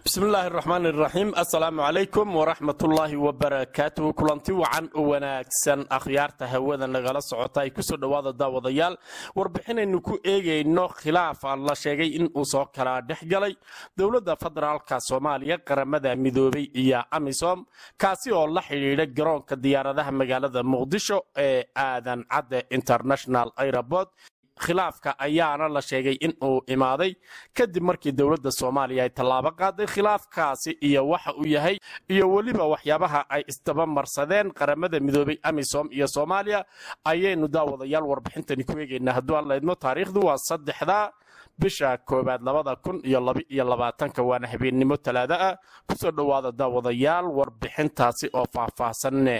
بسم الله الرحمن الرحيم السلام عليكم ورحمة الله وبركاته كلانتي وعن وناكسن أخيارته هودا نغلا سعوتاي كسو دوادا داودايال warbixin aynu ku eegayno khilaaf la sheegay in uu soo kala dhexgalay dawladda federaalka Soomaaliya qaramada midoobay iyo AMISOM kaasi oo la xiriira garoonka diyaaradaha magaalada Muqdisho ee aadan cadde International Airport khilaafka ayaana la sheegay in uu imaaday kadib markii dawladda Soomaaliya ay talaabo qaaday khilaafkaasi iyo waxa uu yahay iyo waliba waxyaabaha ay istaba marsadeen qaramada midoobay AMISOM iyo Soomaaliya ayaynu daawadayaal warbixintani ku eegaynaa hadduu aan leedno taariikhdu waa 3 bisha koobaad 2022 waana habeenimo talaado ah ku soo dhawaada daawadayaal warbixintaasi oo faahfaahsan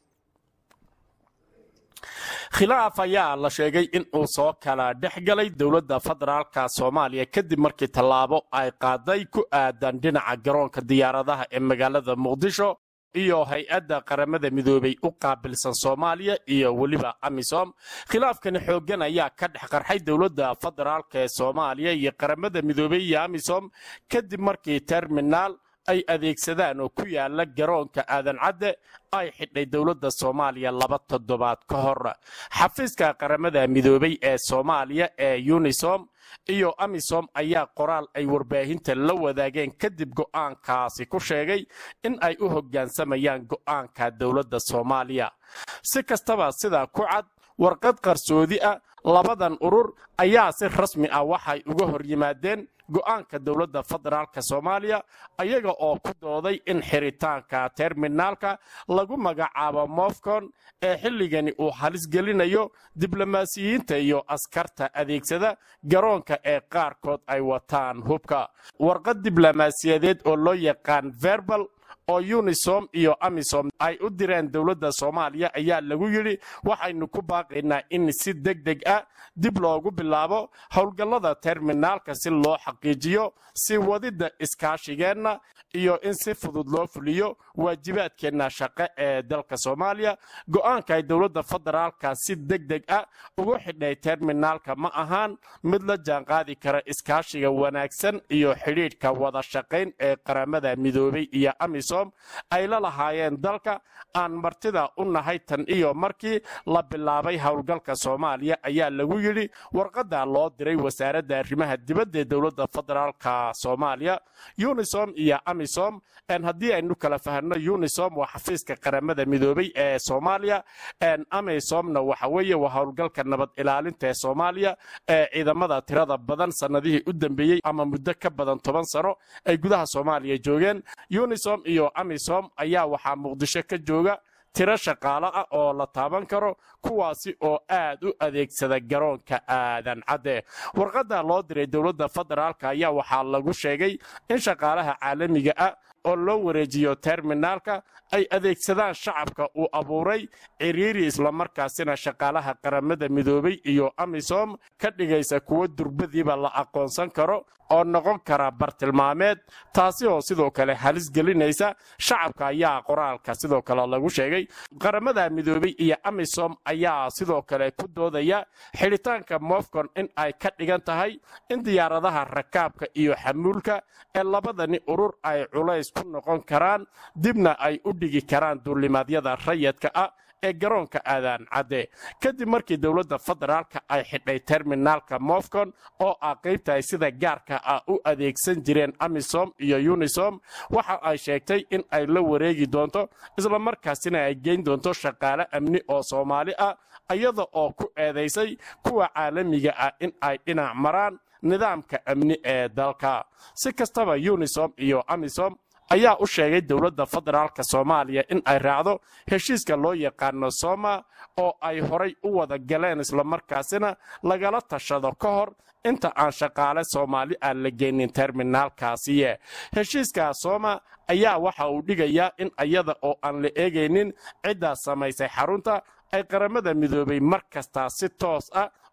khilaaf ayaa la sheegay in uu soo kala dhexgalay dawladda federaalka Soomaaliya kadib markii talaabo ay qaaday ku aadan dhinaca garoonka diyaaradaha ee magaalada Muqdisho iyo hay'adda qaramada midoobay u qaabilsan Soomaaliya iyo waliba AMISOM khilaafkan xoogan ayaa ka dhex qarxay dawladda federaalka ee Soomaaliya iyo qaramada midoobay iyo AMISOM kadib markii terminal ay adeegsadaan oo ku yaala garoonka aadan cadde ay xidhay dawladda Soomaaliya 2 toddobaad ka hor xafiiska qaramada midoobay ee Soomaaliya ee UNISOM iyo AMISOM ayaa qoraal ay warbaahinta la wadaageen kadib go'aankaasi ku sheegay in ay u hoggaansamayaan go'aanka dawladda Soomaaliya si kastaba sida ku cad warqad qarsoodi ah labadan urur ayaa si rasmi ah waxay uga hor yimaadeen go'aanka dawladda federaalka Soomaaliya ayaga oo ku dooday in xiritaanka terminalka lagu magacaabo Mofcon ee xilligani uu halis gelinayo diblomaasiyiinta iyo askarta adeegsada garoonka ee qaarkood ay wataan hubka warqad diblomaasiyadeed oo loo yaqaan verbal oo UNISOM iyo AMISOM ay u direen dawladda Soomaaliya ayaa lagu yiri waxaynu ku baaqaynaa in si degdeg ah dib loogu bilaabo howlgallada terminalka si loo xaqiijiyo si wadida iskaashigeena iyo in si fudud loo fuliyo waajibaadkeena shaqo ee dalka Soomaaliya go'aanka ay dawladda federaalka si degdeg ah ugu xidhay terminalka ma ahaan mid la jaan qaadi kara iskaashiga wanaagsan iyo xiriirka wada shaqayn ee qaramada midoobay iyo AMISOM ay la lahaayeen dalka aan martida u nahay tan iyo markii la bilaabay howlgalka Soomaaliya ayaa lagu yiri warqada loo diray wasaaradda arrimaha dibadda ee dawladda federaalka Soomaaliya UNISOM iyo AMISOM haddii aynu kala fahanno UNISOM waa xafiiska qaramada midoobay ee Soomaaliya AMISOMna waxa weeye waa howlgalka nabad ilaalinta ee Soomaaliya ee ciidamada tirada badan sanadihii u dambeeyay ama muddo ka badan 10 sano ay gudaha Soomaaliya joogeen UNISOM iyo AMISOM ayaa waxa Muqdisho ka jooga tiro shaqaale ah oo la taaban karo kuwaasi oo aad u adeegsada garoonka aadan cadde warqada loo diray dawladda federaalka ayaa waxa lagu sheegay in shaqaalaha caalamiga ah oo loo wareejiyo terminalka ay adeegsadaan shacabka uu abuuray ciriiri isla markaasina shaqaalaha qaramada midoobay iyo AMISOM ka dhigaysa kuwa durbadiiba la aqoonsan karo oo noqon kara bartilmaameed taasi oo sidoo kale halis gelinaysa shacabka ayaa qoraalka sidoo kale lagu sheegay qaramada midoobay iyo AMISOM ayaa sidoo kale ku doodaya xiritaanka Mofcon in ay ka dhigan tahay in diyaaradaha rakaabka iyo xamuulka ee labadani urur ay culays ku noqon karaan dibna ay u dhigi karaan duulimaadyada rayidka ah ee garoonka aadan cadde kadib markii dawladda federaalka ay xidhay terminalka Mofcon oo qaybta ay sida gaarka ah u adeegsan jireen AMISOM iyo UNISOM waxa ay sheegtay in ay la wareegi doonto isla markaasina ay geyn doonto shaqaale amni oo Soomaali ah iyada oo ku eedeysay kuwa caalamiga ah in ay dhinac maraan nidaamka amni ee dalka si kastaba UNISOM iyo AMISOM ayaa u sheegay dawladda federaalka Soomaaliya in ay raacdo heshiiska loo yaqaan Soma oo ay horay u wada galeen isla markaasina lagala tashado ka hor inta aan shaqaale Soomaali aan la geenin terminalkaasi heshiiska Soma ayaa waxa uu dhigayaa in ayada oo aan la eegaynin cidda samaysay xarunta ay qaramada midoobay markasta si toos ah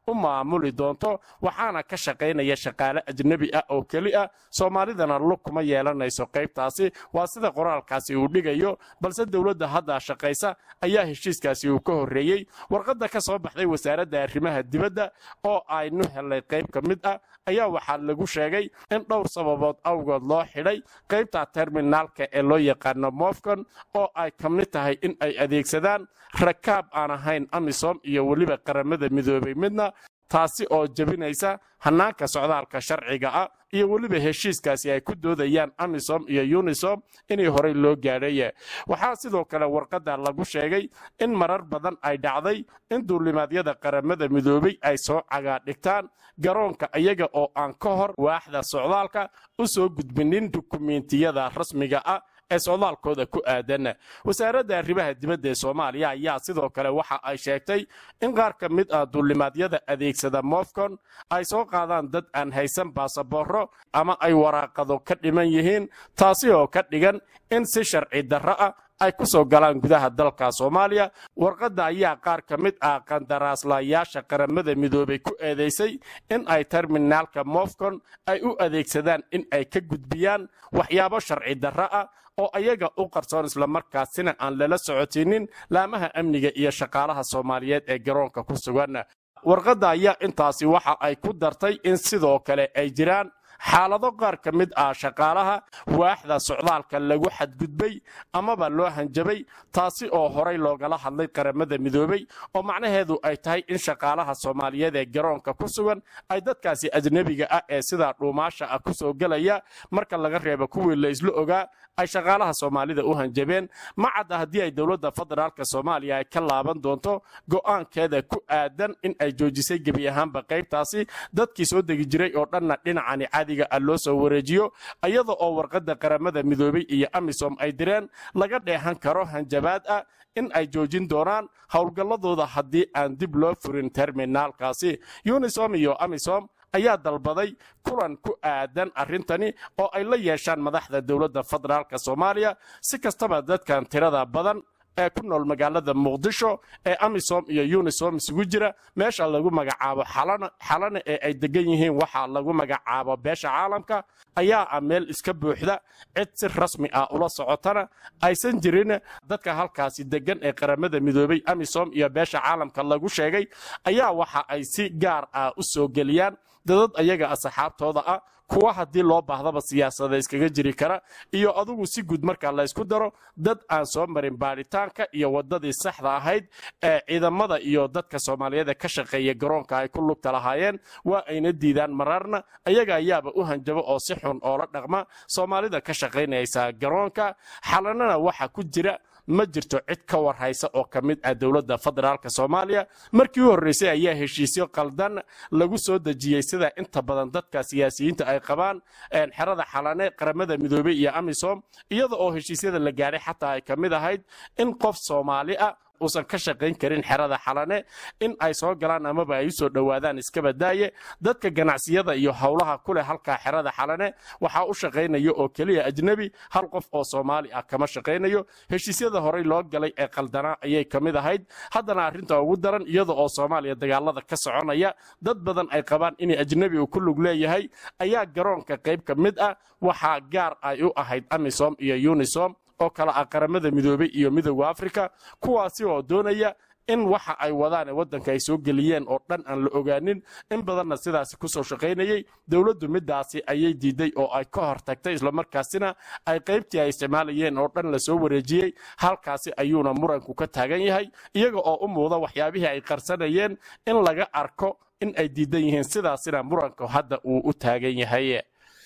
u maamuli doonto waxaana ka shaqaynaya shaqaale ajnabi ah oo keli ah soomaalidana lug kuma yeelanayso qaybtaasi waa sida qoraalkaasi uu dhigayo balse dowladda hadda shaqaysa ayaa heshiiskaasi uu ka horreeyey warqadda ka soo baxday wasaaradda arrimaha dibadda oo aynu helay qayb ka mid ah ayaa waxaa lagu sheegay in dhowr sababood awgood loo xidhay qaybta terminaalka ee loo yaqaano mofcon oo ay ka mid tahay in ay adeegsadaan rakaab aan ahayn amisom iyo weliba qaramada midoobay midna taasi oo jebinaysa hannaanka socdaalka sharciga ah iyo weliba heshiiskaasi ay ku doodayaan amisom iyo unisom inay horey loo gaadhay waxaa sidoo kale warqadda lagu sheegay in marar badan ay dhacday in duulimaadyada qaramada midoobay ay soo cagaadhigtaan garoonka iyaga oo aan ka hor waaxda socdaalka u soo gudbinin dukumiintiyada rasmiga ah ee socdaalkooda ku aadan wasaaradda arrimaha dibadda ee Soomaaliya ayaa sidoo kale waxa ay sheegtay in qaar ka mid ah duulimaadyada adeegsada mofcon ay soo qaadaan dad aan haysan baasaboorro ama ay waraaqado ka dhiman yihiin taasi oo ka dhigan in si sharci darro ah ay ku soo galaan gudaha dalka Soomaaliya warqadda ayaa qaar ka mid ah qandaraaslayaasha qaramada midoobay ku eedeysay in ay terminaalka mofcon ay u adeegsadaan in ay ka gudbiyaan waxyaabo sharci darro ah oo ayaga u qarsoon isla markaasina aan lala socotinin laamaha amniga iyo shaqaalaha Soomaaliyeed ee garoonka ku sugan warqadda ayaa intaasi waxa ay ku dartay in sidoo kale ay jiraan xaalado qaar ka mid ah shaqaalaha waaxda socdaalka lagu xadgudbay amaba loo hanjabay taasi oo horey loogala hadlay qaramada midoobay oo macnaheedu ay tahay in shaqaalaha Soomaaliyeed ee garoonka ku sugan ay dadkaasi ajnabiga ah ee sida dhuumaasha ah ku soo galaya marka laga reebo kuwii la isla ogaa ay shaqaalaha Soomaalida u hanjabeen ma cadda haddii ay dowladda federaalka Soomaaliya ay ka laaban doonto go'aankeeda ku aadan in ay joojisay gebi ahaanba qaybtaasi dadkii soo degi jiray oo dhanna dhinacani caadiga ah loo soo wareejiyo iyada oo warqadda qaramada midoobay iyo amisom ay direen laga dheehan karo hanjabaad ah in ay joojin doonaan howlgalladooda haddii aan dib loo furin terminaalkaasi unisom iyo amisom ayaa dalbaday kulan ku aadan arrintani oo ay la yeeshaan madaxda dowladda federaalka Soomaaliya si kastaba dadkan tirada badan ee ku nool magaalada Muqdisho ee amisom iyo unisom isugu jira meesha lagu magacaabo xalana ee ay degan yihiin waxa lagu magacaabo beesha caalamka ayaa meel iska buuxda cid si rasmi ah ula socotana aysan jirin dadka halkaasi degan ee qaramada midoobay amisom iyo beesha caalamka lagu sheegay ayaa waxa ay si gaar ah u soo geliyaan dad ayaga asxaabtooda ah kuwa haddii loo baahdaba siyaasadda iskaga jiri kara iyo adigu si guud marka la isku daro dad aan soo marin baaritaanka iyo wadadii saxda ahayd ee ciidamada iyo dadka Soomaaliyeed ka shaqeeya garoonka ay ku lugta lahaayeen waa ayna diidaan mararna ayaga ayaaba u hanjabo oo si xun oo la dhaqma Soomaalida ka shaqeynaysa garoonka xalanana waxa ku jira ma jirto cid ka warhaysa oo ka mid ah dowladda federaalka Soomaaliya markii u horeysay ayaa heshiisyo qaldan lagu soo dajiyay sida inta badan dadka siyaasiyiinta ay qabaan xerada xalane qaramada midoobay iyo amisom iyada oo heshiisyada la gaaray xataa ay ka mid ahayd in qof Soomaali ah uusan ka shaqayn karin xerada xalane in ay soo galaan amaba ay soo dhawaadaan iska badaaye dadka ganacsiyada iyo hawlaha kule halka xerada xalane waxa u shaqeynayo oo kaliya ajnabi hal qof oo Soomaali ah kama shaqeynayo heshiisyada horey loo galay ee qaldana ayay kamid ahayd haddana arrinta ugu daran iyada oo Soomaaliya dagaalada ka soconaya dad badan ay qabaan in ajnabi uu ku lug leeyahay ayaa garoonka qayb ka mid ah waxa gaar ay u ahayd amisom iyo unisom oo kala qaramada midoobay iyo midowga Afrika kuwaasi oo doonaya in waxa ay wadaan wadanka ay soo geliyeen oo dhan aan la ogaanin in badanna sidaas ku soo shaqeynayay dawladdu midaasi ayay diiday oo ay ka hortagtay isla markaasina ay qaybtii ay isticmaalayeen oo dhan la soo wareejiyay halkaasi ayuuna muranku ka taagan yahay iyaga oo u muuqda waxyaabihii ay qarsanayeen in laga arko in ay diidan yihiin sidaasina muranku hadda uu u taagan yahay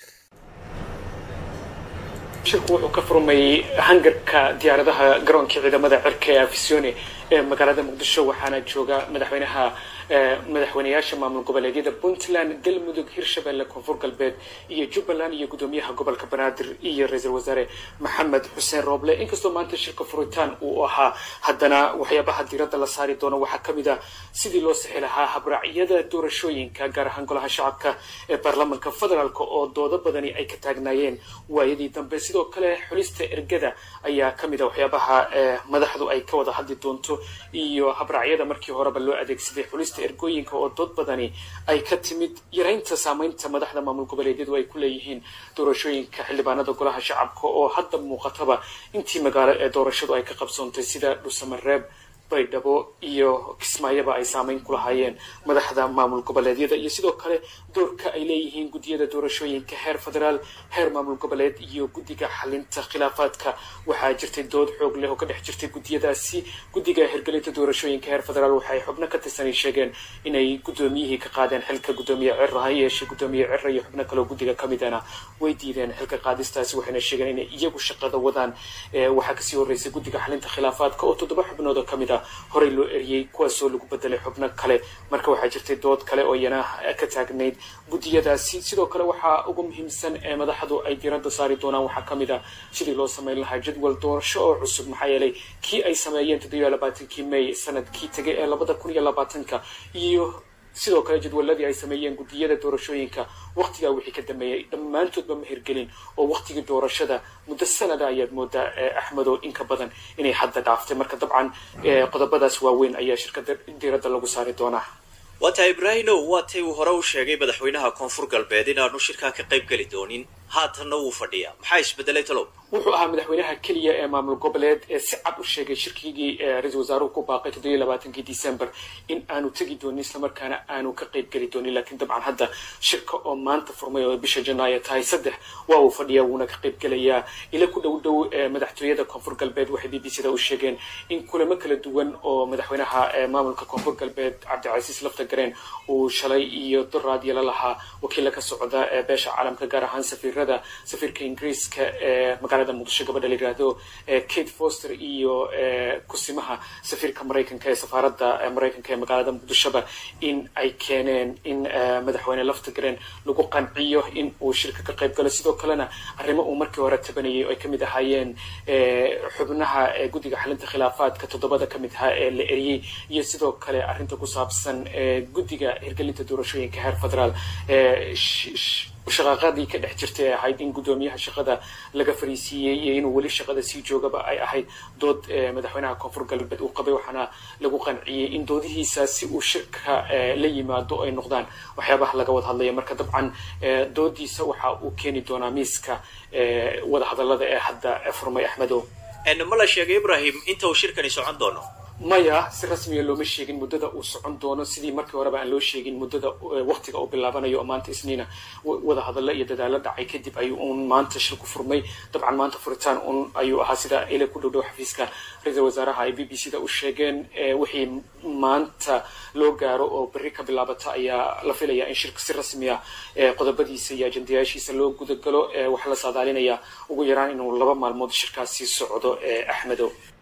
shirku wuxuu ka furmay hangarka diyaaradaha garoonka ciidamada cirka ee Afisyooni ee magaalada Muqdisho waxaana jooga madaxweynayaasha maamul goboleedyada Puntland, Galmudug, Hirshabelle, Koonfur Galbeed iyo Jubbaland iyo gudoomiyaha gobolka Banaadir iyo ra'iisul wasaare Maxamed Xuseen Rooble inkastoo maanta shirka furitaan uu ahaa haddana waxyaabaha diiradda la saari doono waxaa ka mid ah sidii loo sixi lahaa habraacyada doorashooyinka gaar ahaan golaha shacabka ee baarlamaanka federaalka oo doodo badani ay ka taagnaayeen waayadii dambe sidoo kale xulista ergada ayaa ka mid ah waxyaabaha madaxdu ay ka wada hadli doonto iyo habraacyada markii horeba loo adeegsaday xulista ergooyinka oo dood badani ay ka timid yaraynta saamaynta madaxda maamul goboleedyadu ay ku leeyihiin doorashooyinka xildhibaanada golaha shacabka oo hadda muuqataba intii magaalo ee doorashadu ay ka qabsoontay sida Dhuusamareeb, baydhabo iyo kismaayaba ay saamayn ku lahaayeen madaxda maamul goboleedyada iyo sidoo kale doorka ay leeyihiin gudiyada doorashooyinka heer federaal, heer maamul goboleed iyo guddiga xalinta khilaafaadka. waxaa jirtay dood xoog leh oo ka dhex jirtay gudiyadaasi. guddiga hirgelinta doorashooyinka heer federaal waxay xubno ka tirsan sheegeen inay gudoomiyihii ka qaadeen xilka gudoomiye Cirra ha yeeshee gudoomiye Cirra iyo xubno kale oo guddiga ka midana way diideen xilka qaadistaasi waxayna sheegeen inay iyagu shaqada wadaan. waxaa kasii horeysay guddiga xalinta khilaafaadka oo 7 xubnood ka mid ah horey loo eriyay kuwaasoo lagu bedelay xubno kale. marka waxaa jirtay dood kale oo iyana ka taagnayd gudiyadaasi. sidoo kale waxaa ugu muhiimsan ee madaxdu ay diiradda saari doonaan waxaa ka mid ah sidii loo samayn lahaa jadwal doorasho oo cusub, maxaa yeelay kii ay sameeyeen 27 May sanadkii tagay ee 2020 iyo sidoo kale jadwaladii ay sameeyeen gudiyada doorashooyinka waqtiga wixii ka dambeeyay dhammaantoodba ma hirgelin oo waqtigii doorashada muddo sanada ayaad moodaa Axmedo in ka badan inay hadda dhaaftay. marka dabcan qodobadaas waaweyn ayaa shirkadda diiradda lagu saari doonaa. wata Ibrahimo watay uu hore u sheegay madaxweynaha Koonfur Galbeed inaanu shirka ka qayb gali doonin, haatan uu fadhiya. maxay isbedelay talo? wuxuu ahaa madaxweynaha kaliya ee maamul goboleed ee si cad u sheegay shirkigii ra'iisul wasaaruhu ku baaqay 27 December in aanu tagi doonin isla markaana aanu ka qayb gali doonin. laakiin dabcan hadda shirka oo maanta furmay oo bisha Janaayo tahay 3 waa uu fadhiyaa wuuna ka qayb galayaa. ila ku dhow madaxtooyada Koonfur Galbeed waxay BBC-da u sheegeen in kulamo kala duwan oo madaxweynaha maamulka Koonfur Galbeed Cabdicasiis Laftagareen uu shalay iyo duraad yeela lahaa wakiilka ka socda beesha caalamka gaar ahaan safiirka Ingiriiska magaalada Muqdisho gabadha la yiraahdo Kate Foster iyo kusimaha safiirka Mareykanka ee safaaradda Mareykanka ee magaalada Muqdisho in ay keeneen in madaxweyne Laftagareen lagu qanciyo in uu shirka ka qayb galo. sidoo kalena arrimo uu markii hore tabanayay oo ay kamid ahaayeen xubnaha guddiga xalinta khilaafaadka 7 ka mid ah ee la eriyay iyo sidoo kale arrinta ku saabsan guddiga hirgelinta doorashooyinka heer federaal shaqaqadii ka dhex jirtay ahayd in gudoomiyaha shaqada laga fariisiyay iyo inuu wali shaqada sii joogaba ay ahayd dood madaxweynaha Koonfur Galbeed uu qabay. waxaana lagu qanciyay in doodihiisa si uu shirka la yimaado ay noqdaan waxyaabaha laga wada hadlaya. marka dabcan doodiisa waxa uu keeni doonaa miiska wada hadallada ee hadda furmay. Axmedo ma la sheegay Ibrahim inta uu shirkani socon doono? maya si rasmi ah looma sheegin muddada uu socon doono, sidii markii horeba aan loo sheegin muddada waqtiga uu bilaabanayo. maanta isniina wada hadallo iyo dadaalo dhacay kadib ayuu maanta shirku furmay. dabcan maanta furitaan ayuu ahaa sida ila ku dhow xafiiska ra'iisul wasaaraha ay BBC-da u sheegeen. wixii maanta loo gaaro oo berri ka bilaabata ayaa la filayaa in shirku si rasmi ah qodobadiisa iyo ajandayaashiisa loo gudagalo. waxa la saadaalinayaa ugu yaraan inuu 2 maalmood shirkaasi socdo. Axmedo.